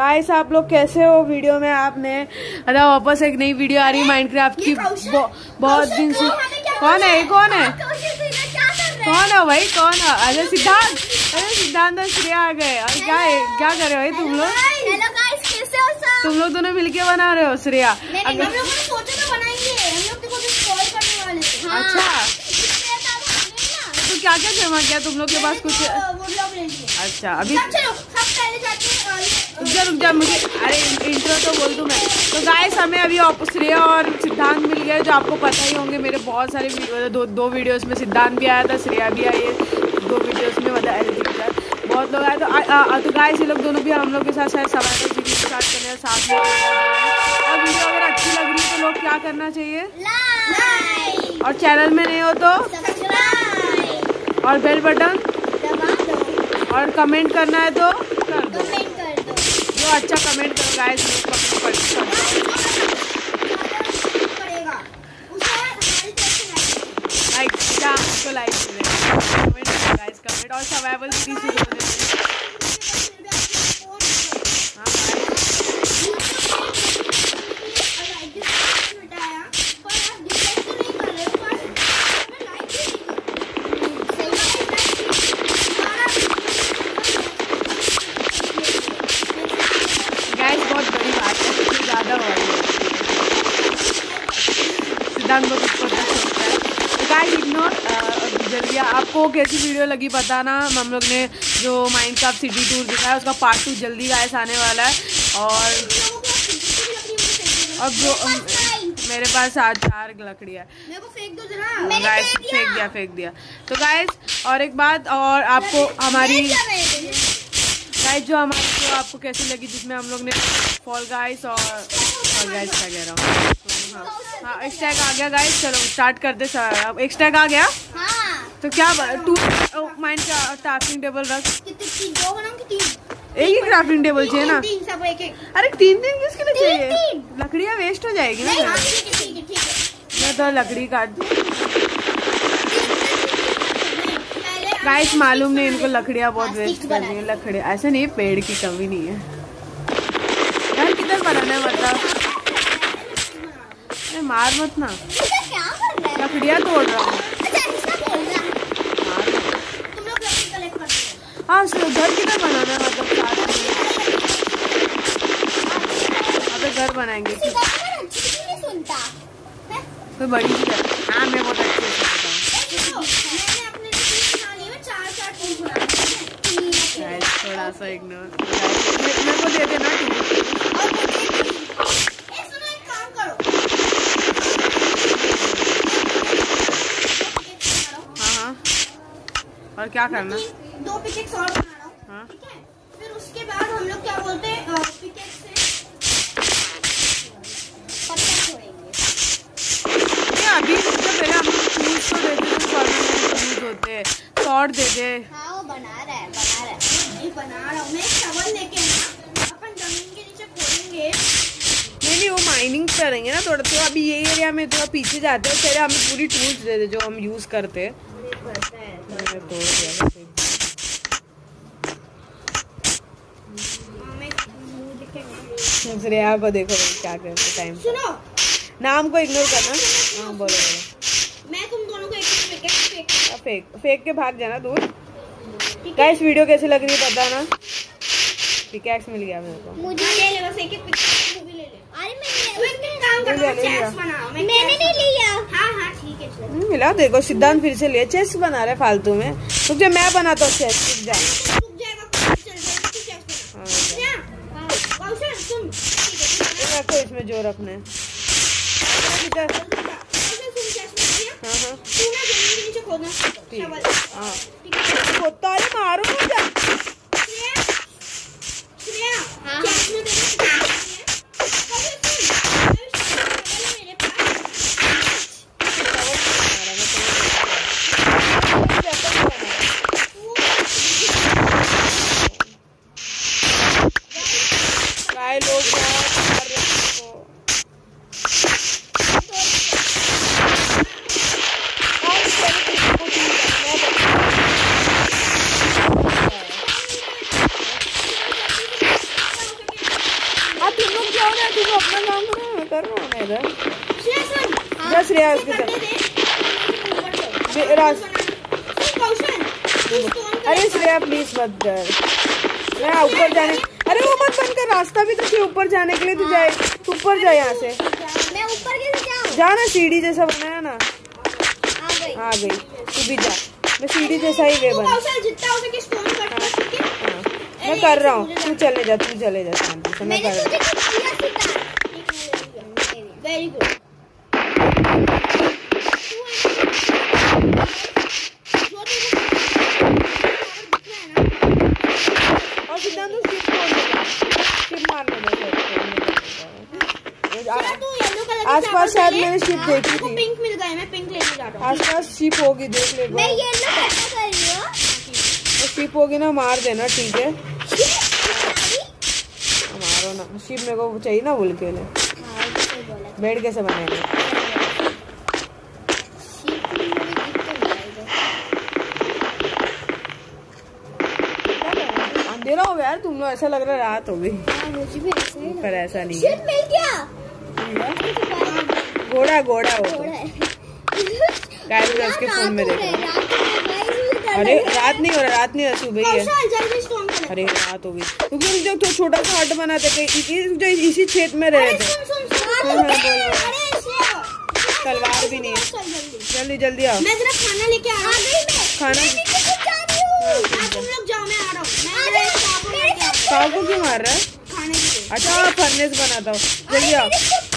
Guys आप लोग कैसे हो? वीडियो में आपने अरे वापस एक नई वीडियो आ रही है माइनक्राफ्ट की। बहुत दिन से कौन है कौन है भाई कौन है? अरे सिद्धांत और श्रेया आ गए। और क्या कर रहे हो भाई तुम लोग? तुम लोग दोनों मिलके बना रहे हो? श्रेया अच्छा तो क्या क्या जमा किया तुम लोग के पास कुछ? अच्छा अभी रुक जा मुझे अरे इंट्रो तो बोल दूं मैं। तो गाइस हमें अभी श्रेया और सिद्धांत मिल गए जो आपको पता ही होंगे। मेरे बहुत सारे वीडियो दो वीडियोस में सिद्धांत भी आया था, श्रेया भी आई है 2 वीडियोस में। बहुत लोग आए तो गाइस ये लोग दोनों भी हम लोग के साथ शायद सर्वाइवल सीरीज स्टार्ट करने हैं साथ में। और वीडियो अगर अच्छी लग रही है तो लोग क्या करना चाहिए? लाइक। और चैनल में नहीं हो तो सब्सक्राइब और बेल बटन और कमेंट करना है तो कर दो। जो अच्छा कमेंट करो गाइस लाइक उसको लाइक कमेंट गाइस कमेंट। और सर्वाइवल सीरीज शुरू होने को इग्नोर। जल्दी आपको कैसी वीडियो लगी बताना। हम लोग ने जो माइनक्राफ्ट सिटी टूर दिखाया उसका पार्ट 2 जल्दी गाइस आने वाला है। और जो मेरे पास 4 लकड़ियाँ गाइस फेंक दिया। तो गाइस और एक बात और आपको हमारी गाइस जो आपको कैसी लगी जिसमें हम लोग ने फॉल गाइस और गाइस क्या कह रहा हूँ हाँ एक स्टैक आ गया गाइस। चलो स्टार्ट करते। एक स्टैक आ गया तो क्या 2 माइंड का क्राफ्टिंग टेबल रख। एक ही क्राफ्टिंग टेबल चाहिए ना? अरे 3 किसके लिए चाहिए? लकड़ियाँ वेस्ट हो जाएगी ना। मैं तो लकड़ी काट दूँ गाइस। मालूम नहीं इनको लकड़ियाँ बहुत वेस्ट कर रही है। लकड़ियाँ ऐसे नहीं, पेड़ की कमी नहीं है यार। किधर बनाना है मतलब? अरे मार मत ना, लकड़ियाँ तोड़ रहा हूँ। हाँ घर किधर बनाना है मतलब? साथ घर बनाएंगे कोई बड़ी चीज है। हाँ मैं बहुत अच्छी थोड़ा सा इग्नोर मेरे को दे देना। हाँ और क्या करना? 2 पिकेक्स और बनाना। हाँ ठीक है। फिर उसके बाद हम लोग क्या बोलते हैं पिकेक्स से पत्थर छोड़ेंगे। अभी पहले हम टूल्स तो देते हैं होते हैं शॉर्ट दे दे। हाँ वो बना रहा है नहीं बना रहा हूँ मैं। शवल लेके अपन जमीन के नीचे खोदेंगे। नहीं वो माइनिंग करेंगे ना थोड़ा। तो अभी ये एरिया में थोड़ा पीछे जाते हैं। पहले हमें पूरी टूल्स दे दे जो हम यूज करते हैं। श्रेया को देखो क्या करते टाइम। सुनो नाम को इग्नोर करना। हाँ बोलो मैं तुम दोनों को एक फेंक के भाग जाना दूर। गाइस वीडियो कैसी लग रही है बताना। पिकैक्स मिल गया मेरे को। मुझे ले ले बस एक पिकैक्स भी ले ले। अरे मैं काम कर रहा हूं। चेस्ट बनाओ। मैंने नहीं लिया। हां ठीक है चलो मिला। देखो सिद्धांत फिर से लिया। चेस्ट बना रहा है फालतू में। तो जब मैं बनाता हूँ चेस्ट रुक जाएगा रखो इसमें जो रखना है। खोदता है मारो लोग जा श्रेया उसके साथ। अरे श्रेया प्लीज मत कर, मैं ऊपर जाने, अरे वो मत बंद कर, रास्ता भी तो ऊपर जाने के लिए तू जाए, तू ऊपर जाए यहाँ से। मैं ऊपर कैसे जाऊँ? जा ना, सीढ़ी जैसा बनाया ना। आ गई तू भी जा, मैं सीढ़ी जैसा ही वे बना। मैं कर रहा हूँ, तू चले जा, तू चले जा शांति से, मैं कर रहा हूँ। Very good. और सिद्धांत शिप मारने आसपास शायद मैंने शिप देखी थी। पिंक मिल गए, मैं पिंक लेने जा रहा हूँ। आसपास शिप होगी, देख ले। मैं येलो कैसा कर रही हूँ? तो शिप होगी ना, मार देना, ठीक है? मारो ना, शिप मेरे को चाहिए ना बोल के। बेड कैसे बनेगा? अंधेरा हो गया यार, तुम लोग ऐसा लग रहा है रात हो गई। मुझे भी ऐसा ही पर ऐसा नहीं है। मिल गया। घोड़ा घोड़ा हो गाइस, उसके फोन में देखो। अरे रात नहीं हो रहा, रात नहीं हो रहा, सुबह ही है। अरे रात हो गई, क्योंकि जब तो छोटा सा हट बनाते थे, इसी क्षेत्र में रह रहे थे। तलवार भी नहीं है। जल्दी जल्दी आओ, मैं जरा खाना लेके आ रहा हूँ। खाना तुम लोग जाओ, मैं आ रहा हूँ। काऊ को क्यों मार रहा है? खाने के लिए। अच्छा फर्नेस बनाता हूँ, जल्दी आओ।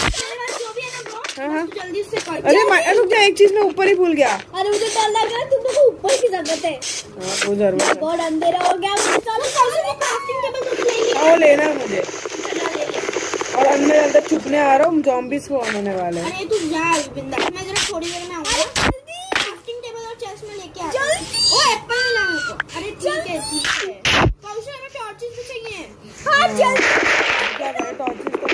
हाँ जल्दी से कर। अरे रुक जा, एक चीज मैं ऊपर ही भूल गया। अरे मुझे डर लग रहा है, तुम लोग को ऊपर की जरूरत है। वो जरूर है। बहुत अंधेरा हो गया। क्राफ्टिंग टेबल वो लेना मुझे, और अंदर अंदर छुपने आ रहा हूँ, ज़ॉम्बीज़ को होने वाले। अरे तू जा बिंदास, मैं जरा थोड़ी देर में आऊंगा। क्राफ्टिंग टेबल और चेस्ट में लेके आ। जल्दी। ओ एप्पल मिला मेरे को। अरे ठीक है ठीक है। कौशल हमें टॉर्चेस भी चाहिए। हां जल्दी। क्या करे टॉर्चेस को?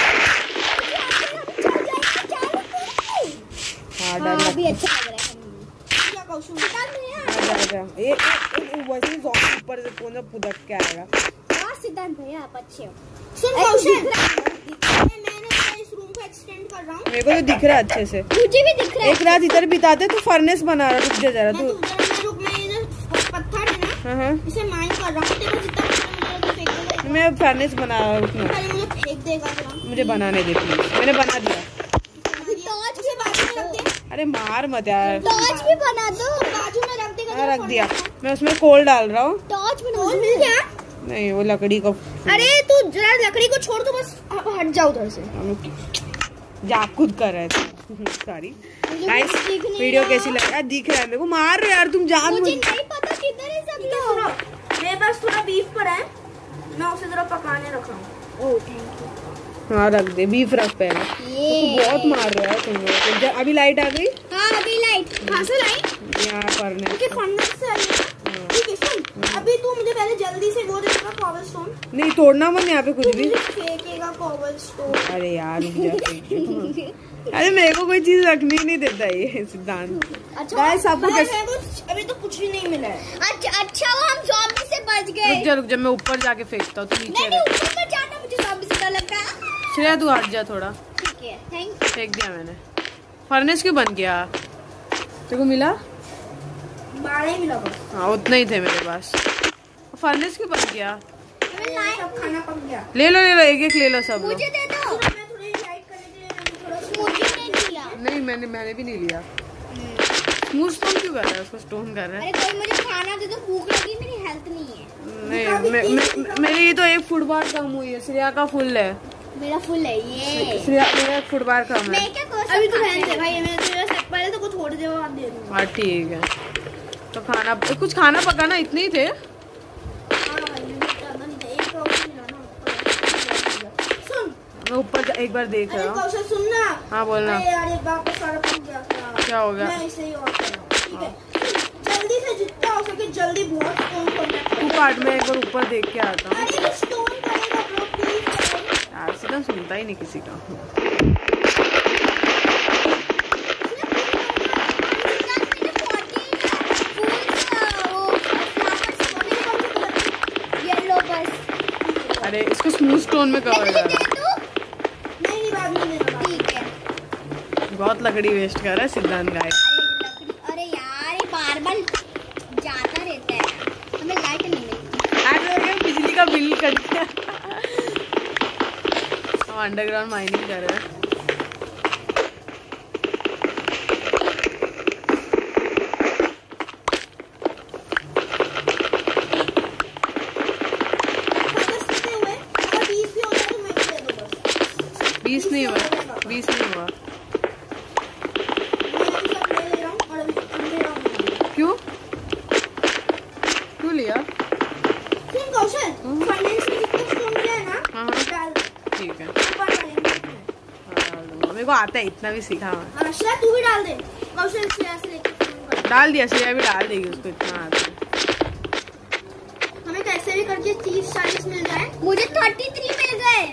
हाँ डर अभी अच्छा लग रहा है। क्या कौशल निकाल नहीं है। आजा एक वैसे ही ज़ॉम्बी ऊपर से कौन पुदक के आएगा। हां सिद्धांत भैया आप अच्छे हो। सुन कौशल, मैंने इस रूम को एक्सटेंड कर रहा हूं। मेरे को तो दिख रहा है अच्छे से। मुझे भी दिख रहा है। एक रात इधर बिताते तो फर्नेस बना रहा। रुक जा जरा तू। मैं पत्थर है ना, इसे माइन कर रहा हूं। देखो जितना मुझे फेंक देगा। मैं फर्नेस बना रहा हूँ। पहले मुझे फेंक देगा जरा। मुझे बनाने दे प्लीज, मैंने बना दिया। टॉर्च भी बाजू में रख दे। अरे मार मत यार। टॉर्च भी बना दो। बाजू में रख देगा। हाँ रख दिया, मैं उसमें कोल डाल रहा हूँ। टॉर्च बना दो। मिल गया? नहीं वो लकड़ी को। अरे तू जरा लकड़ी को छोड़, तो बस हट जाओ उधर से। जा खुद कर रहे थे। सॉरी गाइस, वीडियो कैसी लगी? यार दिख रहा है मेरे को, मार रहे यार तुम जान। मुझे नहीं पता किधर है सब लोग। मेरे पास थोड़ा बीफ पड़ा है, मैं उसे जरा पकाने रख रहा हूँ। Oh thank you. हाँ रख दे, बीफ रख पहले। तो बहुत मार रहा है तुम लोग। अभी लाइट आ गई। हाँ अभी लाइट कहाँ से लाई? यहाँ पर से आई है। ठीक है सुन, अभी तू मुझे पहले जल्दी से वो देगा कॉबलस्टोन। नहीं तोड़ना मत यहाँ पे कुछ भी। फेंकेगा कॉबलस्टोन। अरे यार अरे मेरे को कोई चीज रखनी नहीं देता ये सिद्धांत। अच्छा अभी तो कुछ भी नहीं मिला है। अच्छा वो हम ज़ॉम्बी से बच गए। रुक जा मैं ऊपर जाके फेंकता हूँ, तू नीचे नहीं ऊपर मत जाना, मुझे ज़ॉम्बी से डर लगता है। श्रेया तू हट जा थोड़ा। ठीक है थैंक यू। फेंक दिया मैंने। फर्नेस क्यों बन गया? तेरे को मिला? 12 ही मिला बस। हाँ उतना ही थे मेरे पास। फर्नेस क्यों बन गया? सब खाना पक गया। ले लो एक एक ले लो सब लोग। मुझे दे दो। मैं थोड़ी लाइट करने के लिए थोड़ा मुझे नहीं लिया। नहीं मैंने भी नहीं लिया। स्मूथ स्टोन क्यों कर रहा है? उसको स्टोन कर रहा है। अरे कोई मुझे खाना दे दो, भूख लगी, मेरी हेल्थ नहीं है। नहीं मेरी तो एक फुटबार कम हुई है। श्रेया का फुल है। मेरा फुल है ये। श्रेया मेरा फुटबार कम है। मैं क्या कर अभी तो रहने दे भाई, मैं तेरे से पहले तो कुछ थोड़ी देर बाद दे दूंगा। हाँ ठीक है, तो खाना कुछ खाना पकाना इतने ही थे। मैं ऊपर एक बार देख रहा हूँ। सुनना। हाँ बोलना। क्या हो गया? मैं इसे ही और कर रहा हूँ, ठीक है? जल्दी से जितना हो सके जल्दी बहुत स्टोन करना। तू पार्ट में एक बार ऊपर देख के आता हूँ। अरे स्टोन करेगा ब्रो प्लीज। यार सीधा सुनता ही नहीं किसी का। अरे इसको स्मूथ स्टोन में कवर कर। बहुत लकड़ी वेस्ट कर रहा है सिद्धांत गाइस। अरे यार ये बार-बार जाता रहता है, हमें लाइट नहीं मिलती। आज बिजली का बिल कट गया। हम अंडरग्राउंड माइनिंग कर रहे हैं। बीस नहीं हुआ। क्यों लिया? ठीक है, मेरे को आता है, इतना भी सीखा मैं। तू भी डाल दे। डाल दिया, श्रेया भी डाल देगी, उसको इतना आता है। हमें कैसे भी करके 30-40 मिल जाए। मुझे 33 मिल गए।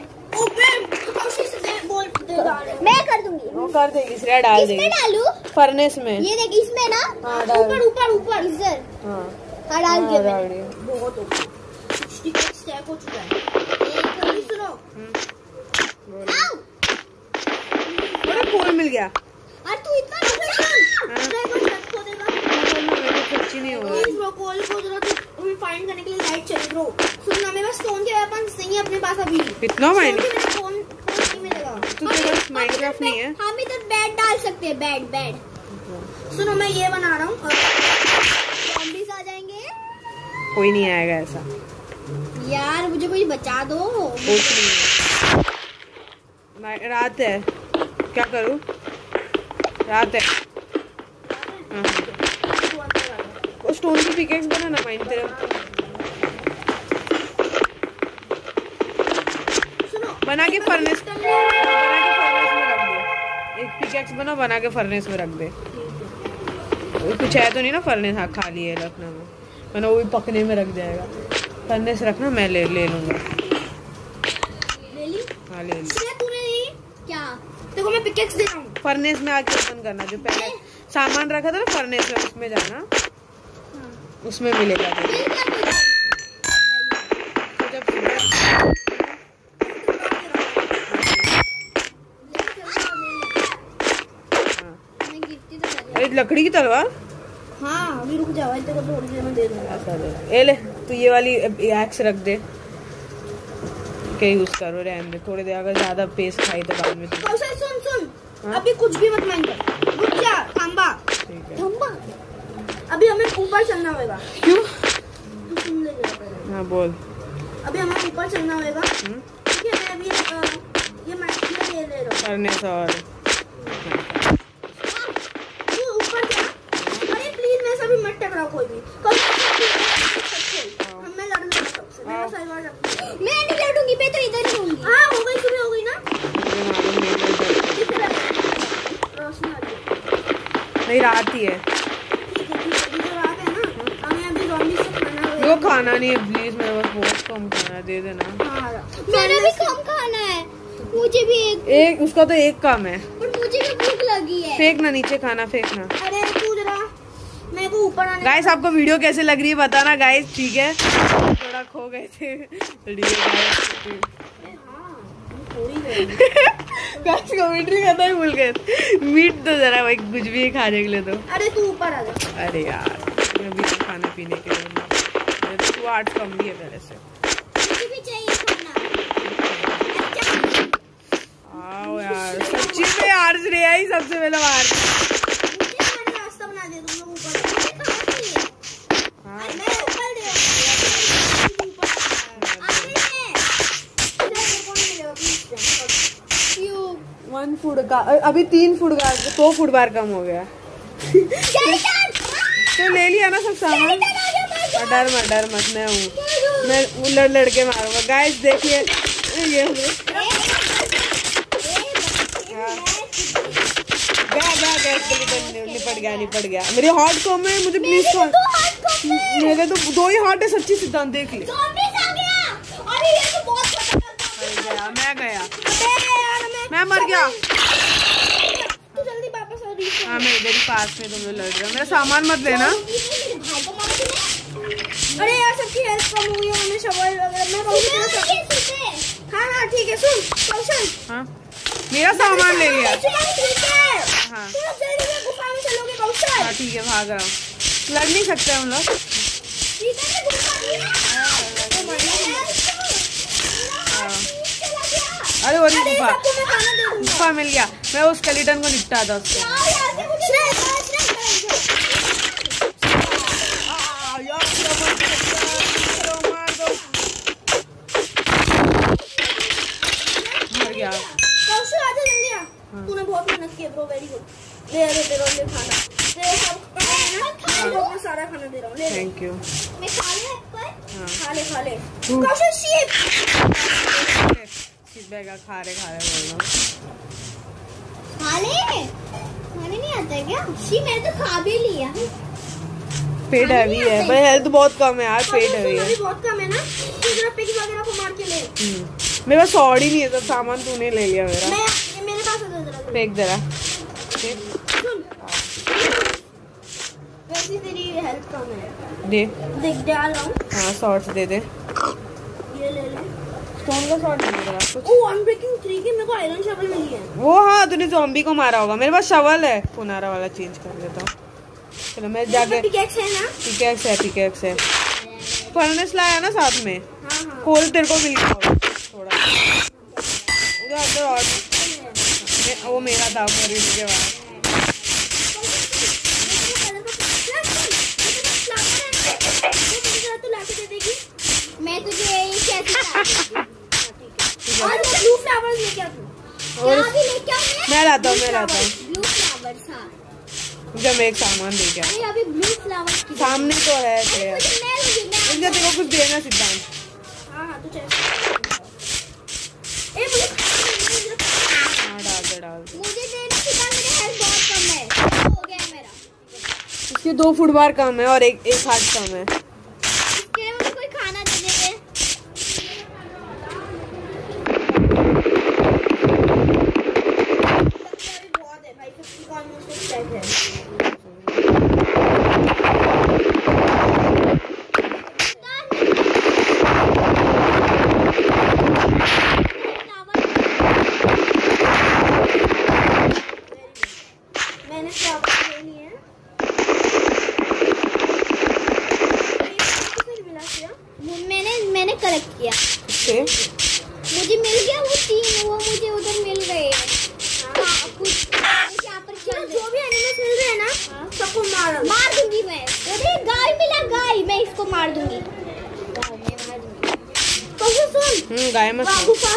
मैं कर दूंगी। वो कर देगी, श्रेया डाल देगी। इसमें डालूं? फर्नेस में। ये देख, इसमें ना ऊपर इधर। हाँ डाल दिया। बहुत हो गया, 60 स्टैक हो चुका है। एक सुनो, फूल मिल गया। अरे तू इतना सच्ची नहीं हो रहा। फाइंड करने के लिए लाइट चाहिए ब्रो। सुन, मेरे पास स्टोन के वेपन्स नहीं है अपने पास अभी। कितना माइन? फोन नहीं मिलेगा। तुझे पास माइनक्राफ्ट नहीं है? हम इधर बेड डाल सकते हैं, बेड। सुनो, मैं ये बना रहा हूँ, ज़ॉम्बीज़ आ जाएंगे। कोई नहीं आएगा ऐसा। यार मुझे कोई बचा दो। कुछ नहीं, रात है, क्या करूँ? रात है। स्टोन की पिकेक्स बना ना माइन तेरे। बना के फर्नेस में रख दे। एक पिकेक्स बना के फर्नेस में रख दे। कुछ है तो नहीं ना फर्नेस? हाँ खाली है, रखना में, मैंने वो भी पकने में रख जाएगा। फर्नेस रखना, मैं ले लूंगा। ले ली? हाँ ले ली। तूने ली क्या? देखो मैं पिकेक्स दे रहा हूँ। फर्नेस में आके ओपन करना, जो पहले सामान रखा था ना फर्नेस में, उसमें जाना। उसमें मिलेगा। अरे लकड़ी की तलवार। हाँ अभी रुक जाओ, तेरे को थोड़ी देर में दे दूंगा। ये ले, तू ये वाली एक्स रख दे के यूज करो, रहने दे थोड़ी देर। अगर ज्यादा पेस खाई तो बाद में। सुन अभी कुछ भी मत माइंड कर, रुक जा। खंबा अभी हमें ऊपर चलना होगा। क्यों? तू सुन ले। हाँ बोल। अभी हमें ऊपर चलना होगा। ठीक है, मैं अभी ये ले ले रहा हूँ। फर्नेस और तू ऊपर जा। अरे प्लीज मेरे से भी मत टकराओ कोई भी। मैं लड़ूंगा सबसे। मैं नहीं लड़ूंगी, मैं तो इधर ही रहूंगी। हाँ हो गई, सुबह हो गई ना। नहीं, रात ही है। वो खाना नहीं है प्लीज, मेरे पास बहुत कम खाना, दे देना। मेरा भी कम खाना है, मुझे भी एक उसका तो एक कम है। पर मुझे भी भूख लगी है। फेंकना नीचे, खाना फेंकना। अरे तू जरा मेरे को ऊपर आने। गाइस आपको वीडियो कैसे लग रही है बताना गाइस, ठीक है? थोड़ा खो गए थे। कमेंट्री करना ही भूल गए। मीट तो जरा भाई कुछ भी खाने के लिए दो। अरे तू ऊपर आ जा। अरे यार अभी तो खाने पीने के लिए तो आर्ट कम भी है मेरे से। मुझे भी चाहिए खाना। आओ यार सच्ची में यार, श्रेया ही सबसे पहले मार। मुझे रास्ता बना दे, तुम लोग ऊपर। हाँ मैं ऊपर दे। वन फुट का अभी 3 फुट का 2 फुट बार कम हो गया। तो ले लिया ना सब सामान। डर मत मैं हूँ, मैं लड़के मारूंगा। गाइस देखिए ये निपट गया। मेरे हार्ट कम है, मुझे प्लीज मेरे तो 2 ही हार्ट है सच्ची। सिद्धांत देख ले, मैं मर गया। जल्दी वापस आ रही है। हाँ मैं इधर ही पास में, तुम लोग लड़ रहे हो। मेरा सामान मत लेना। अरे यार सबकी हेल्थ कम हुई है, हमें शवल वगैरह। हाँ ठीक है, सुन कौशल। हाँ मेरा सामान ले लिया। हाँ जल्दी से गुफा में चलोगे कौशल। हाँ ठीक है, भाग रहा हूँ। लड़ नहीं सकते हम लोग। ठीक है गुफा में। अरे वो गुफा मिल गया। मैं उस स्केलेटन को निपटाता उससे। मर गया। तूने बहुत मेहनत की ब्रो, वेरी गुड। ले खाना, सारा खाना दे रहा हूँ। Thank you. मैं खा ले खा ले कौशल। शीप बैगा खा रहे बोल रहा। खाने नहीं आता है क्या? शी मैंने तो खा भी लिया। पेट हैवी है भाई, हेल्थ बहुत कम है यार। पेट हैवी है, बहुत कम है ना। तू पिग वगैरह को मार के ले। मेरे पास सॉर्ड ही नहीं है, सब सामान तूने ले लिया मेरा। मेरे पास है, जरा फेंक जरा। वैसे तेरी हेल्थ कम है। दे देख डाल रहा हूं। हाँ शॉर्ट्स दे दे। ये ले ले। स्टोन का शॉर्ट दे दे कुछ। ओ अनब्रेकिंग 3 की मेरे को आयरन शवल मिली है। वो हाँ तूने ज़ॉम्बी को मारा होगा। मेरे पास शवल है, पुनारा वाला चेंज कर देता हूँ। चलो मैं जाके पिकैक्स है ना? पिकैक्स है। फर्नेस लाया ना साथ में। हाँ। कोल तेरे को मिल गया थोड़ा उधर और वो मेरा था खरीदने के बाद। मैं तुझे और ब्लू फ्लावर्स लेके आ तू। मैं लाता हूँ ब्लू फ्लावर्स। हाँ जब मैं एक सामान दे गया। अभी ब्लू फ्लावर्स सामने तो है तेरे को कुछ देना सिद्धांत। हाँ तू चल। डाल मुझे देना सिद्धांत, मेरी हेल्थ बहुत कम है। हो गया मेरा। इसके 2 फुट बार कम है और एक हाथ कम है। इसके लिए मुझे कोई खाना दे दे। बहुत है भाई, 50 का ऑलमोस्ट स्टैक है। मैंने फ्लावर ले लिए हैं। मैंने कलेक्ट किया। मुझे मिल गया वो 3, वो मुझे उधर मिल गए। कुछ यहाँ पर जो भी एनिमल्स मिल रहे हैं ना, सबको मार दूंगी मैं। मुझे गाय मिला, गाय मैं इसको मार दूंगी। सुन गाय मत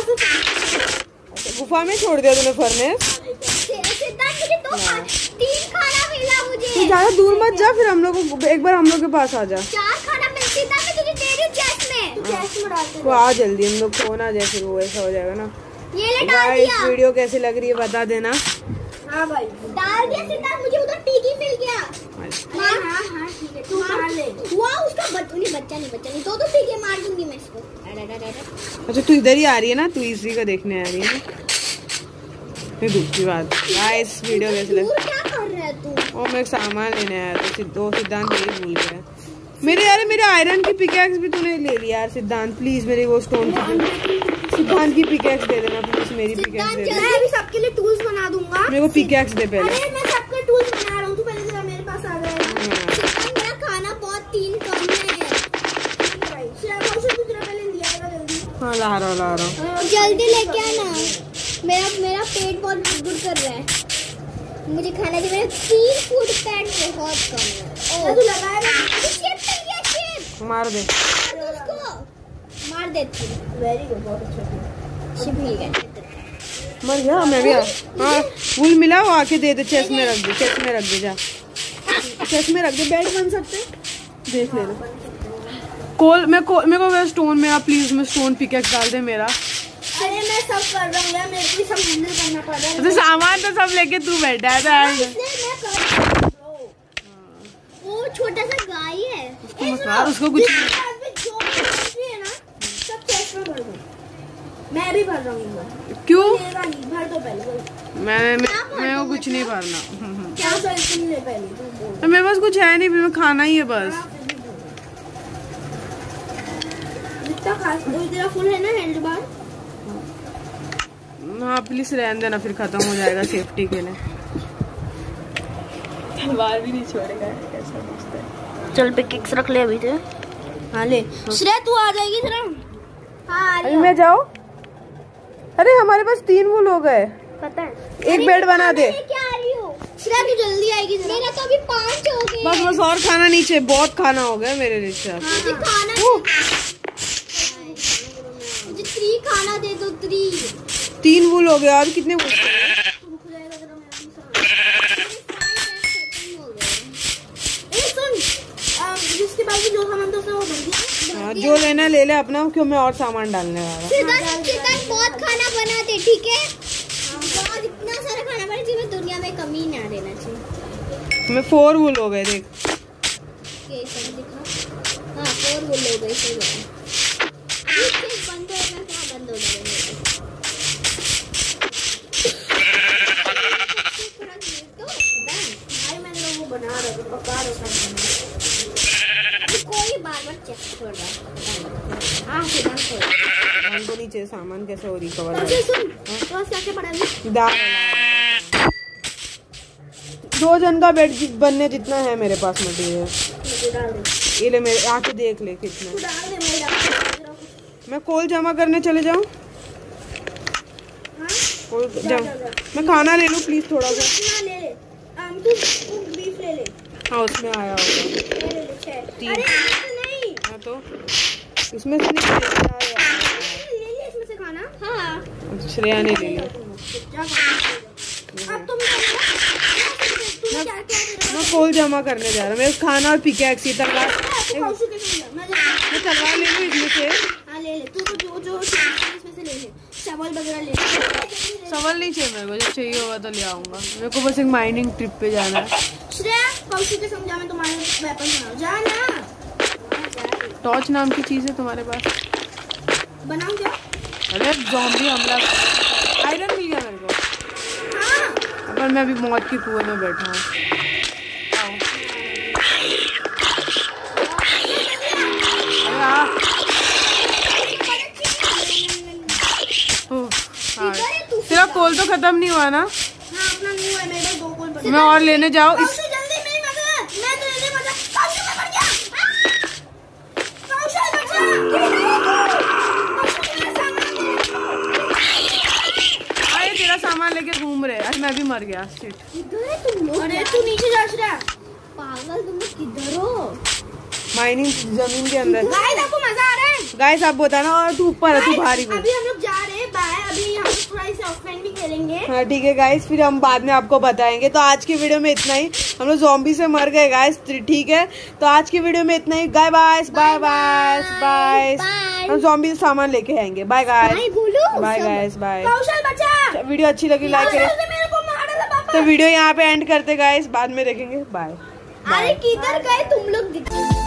गुफा में छोड़ दिया तूने फर्नेस। सिद्धांत मुझे 3 खाना मिला। मुझे तू ज्यादा दूर मत जा, फिर हम लोग एक बार हम लोग के पास आ जा। 4 खाना मिला। सिद्धांत मैं तुझे दे रही हूँ चेस्ट में। चेस्ट में डाल दे। तो आ जल्दी, हम लोग खो ना जाए, फिर वो ऐसा हो जाएगा ना। ये ले डाल दिया। वीडियो कैसी लग रही है बता देना। हाँ भाई डाल दिया सिद्धांत। मुझे उधर टीकी मिल गया। हाँ ठीक है, तू मार ले। वाह उसका बच्चा नहीं 2 टीके मार दूंगी मैं इसको। अच्छा तू इधर ही आ रही है ना, तू इसी को देखने आ रही है ना। फिर दूसरी बात गाइस, वीडियो कैसे लगी? क्या कर रहा है तू? ओ मैं एक सामान लेने आया था। सिद्धांत यही भूल गया। मेरे आयरन की पिकैक्स भी तूने ले लिया यार। सिद्धांत प्लीज मेरी वो स्टोन सिद्धांत की पिकैक्स दे देना प्लीज। मेरी पिकैक्स दे देना। मैं अभी सबके लिए टूल्स बना दूंगा। मेरे को पिकैक्स दे पहले। अरे मैं सबके टूल्स बना रहा हूँ, तू पहले जरा मेरे पास आ जाएगा। मेरा खाना बहुत 3 कम है। हाँ ला रहा हूँ। जल्दी लेके आना। मेरा पेट बहुत गुड़ कर रहा है। मुझे खाना चाहिए। मेरा 3 फूड पैट बहुत कम है। तू लगाया ना? शेप चल गया, शेप मार दे। उसको मार देती। वेरी गुड, बहुत अच्छा शेप मिल गया। मर गया मैं भी। हाँ फूल मिला, वो आके दे दे। चेस्ट में रख दे जा। चेस्ट में रख दे। बेड बन सकते देख लेना। मेरे को स्टोन मेरा प्लीज में स्टोन पिकैक्स डाल दे मेरा। अरे मैं सब कर रहा हूँ यार, मेरे को सब हैंडल करना पड़ रहा है। तो सामान तो सब लेके तू बैठा है। वो छोटा सा गाय है, उसको कुछ है ना, सब चेस्ट में भर दो। मैं भी भर रहा हूँ। क्यों? भर दो पहले। मैं वो कुछ नहीं भरना। क्या ले पहले? मेरे पास कुछ है नहीं, मैं खाना ही है बस। तेरा फुल है ना हैंडल बार? हाँ प्लीज रहने देना, फिर खत्म हो जाएगा सेफ्टी के लिए। तलवार भी नहीं छोड़ेगा, कैसा मस्त है। चल पिकेक्स रख ले अभी तो। हाँ ले श्रेया, तू आ जाएगी जरा। हाँ अभी मैं जाऊँ? अरे हमारे पास 3 वूल हो गए, पता है। एक बेड बना दे। क्या आ रही हो श्रेया, तू जल्दी आएगी जरा। मेरा तो अभी 5 हो गए। बस और खाना नीचे, बहुत खाना हो गया मेरे लिए। मुझे खाना मुझे 3 खाना दे दो। 3 वूल हो गया, और कितने वूल? जिसके बाद जो सामान था वो बन गया। हाँ, जो लेना ले ले अपना, क्यों मैं और सामान डालने वाला। चिकन बहुत खाना बनाते, ठीक है। बहुत इतना सारा खाना बना जिसमें दुनिया में कमी ना रहना चाहिए। हमें 4 वूल हो गए, देख ये सब दिखा। हाँ 4 वूल हो गए, सही है। ये बंद होगा, क्या बंद हो जाएगा? बना रहा हूँ, पका रहा हूँ। कोई बार चेक कर रहा है। हाँ हमको नीचे सामान कैसे हो रिकवर। सुन तो क्या पड़ा दाल 2 जन का बेड बनने जितना है मेरे पास मटेरियल। ये ले मेरे आके देख ले कितना। मैं कोल जमा करने चले जाऊँ? मैं खाना ले लूँ प्लीज थोड़ा सा। बीफ ले ले। हाँ उसमें आया होगा। अरे हाँ तो इसमें से नहीं ले इसमें से खाना। हाँ श्रेया ने ले लिया। मैं कोल जमा करने जा रहा हूँ। मैं खाना और पिकेक्स ही तलवार। मैं तलवार ले लूँ इसमें से। हाँ ले ले तू, जो इसमें से ले ले। चावल वगैरह ले। सवाल नहीं चाहिए मेरे को, जब चाहिए होगा तो ले आऊंगा। मेरे को बस एक माइनिंग ट्रिप पे जाना है। श्रेया कौशी के समझा, मैं तुम्हारे वेपन बनाऊं। जा ना। टॉर्च नाम की चीज है तुम्हारे पास? बनाऊं क्या? अरे ज़ॉम्बी हमला। आयरन मिल गया मेरे को। हाँ पर मैं अभी मौत की कुएं में बैठा हूँ। तेरा कोल तो खत्म नहीं हुआ ना? हाँ अपना नहीं हुआ, मेरे पास 2 कोल बचे। मैं और लेने जाऊँ? जल्दी मेरी मदद, मैं तो लेने बचा। कौशल में मर गया। कौशल बचा। अरे तेरा सामान लेके घूम रहे। अरे मैं भी मर गया। शिट। किधर है तुम लोग? अरे तू नीचे जा श्रेया। पागल तुम लोग किधर हो? माइनिंग जमीन के अंदर। गाइस आपको मजा आ रहा है? गाइस आप बताना। और तू ऊपर है, तू भारी को। अभी हम लोग जा रहे हैं बाय। अभी हम थोड़ा इसे ऑफलाइन भी खेलेंगे। हाँ ठीक है गाइस, फिर हम बाद में आपको बताएंगे। तो आज की वीडियो में इतना ही। हम लोग ज़ॉम्बी से मर गए गाइस, ठीक है। तो आज की वीडियो में इतना ही। Bye bye bye bye bye. हम ज़ॉम्बी से सामान लेके आएंगे। Bye guys. Bye guys bye. Video अच्छी लगी लाइक करें। तो वीडियो यहाँ पे एंड करते गाइस, बाद में देखेंगे। बाय। अरे किधर गए तुम लोग?